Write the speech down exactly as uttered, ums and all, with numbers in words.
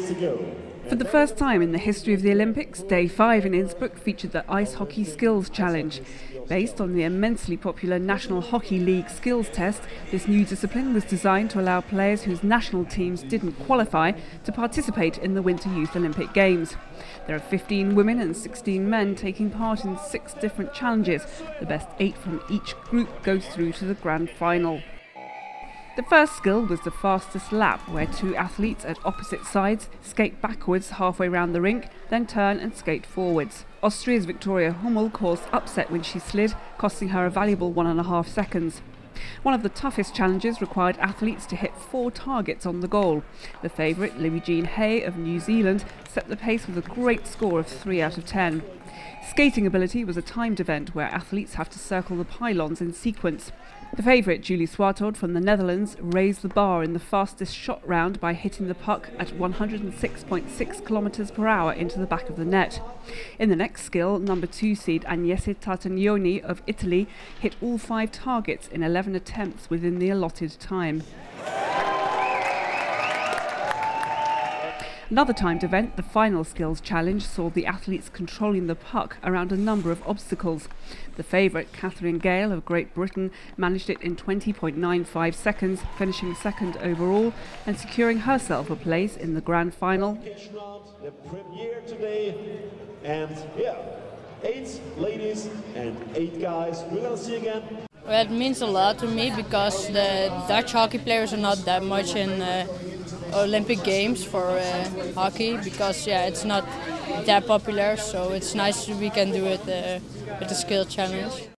to go. For the first time in the history of the Olympics, Day five in Innsbruck featured the Ice Hockey Skills Challenge. Based on the immensely popular National Hockey League skills test, this new discipline was designed to allow players whose national teams didn't qualify to participate in the Winter Youth Olympic Games. There are fifteen women and sixteen men taking part in six different challenges. The best eight from each group goes through to the grand final. The first skill was the fastest lap, where two athletes at opposite sides skate backwards halfway round the rink, then turn and skate forwards. Austria's Viktoria Hummel caused upset when she slid, costing her a valuable one and a half seconds. One of the toughest challenges required athletes to hit four targets on the goal. The favourite, Louis Jean Hay of New Zealand, set the pace with a great score of three out of ten. Skating ability was a timed event where athletes have to circle the pylons in sequence. The favourite, Julie Zwarthoed from the Netherlands, raised the bar in the fastest shot round by hitting the puck at one hundred six point six kilometres per hour into the back of the net. In the next skill, number two seed Agnese Tartagnoni of Italy hit all five targets in eleven attempts within the allotted time. Another timed event, the final skills challenge, saw the athletes controlling the puck around a number of obstacles. The favourite, Catherine Gale of Great Britain, managed it in twenty point nine five seconds, finishing second overall and securing herself a place in the grand final. The premiere today, and yeah, eight ladies and eight guys. We're gonna see again. Well, it means a lot to me because the Dutch hockey players are not that much in uh, Olympic Games for uh, hockey, because yeah, it's not that popular. So it's nice we can do it uh, with the skill challenge.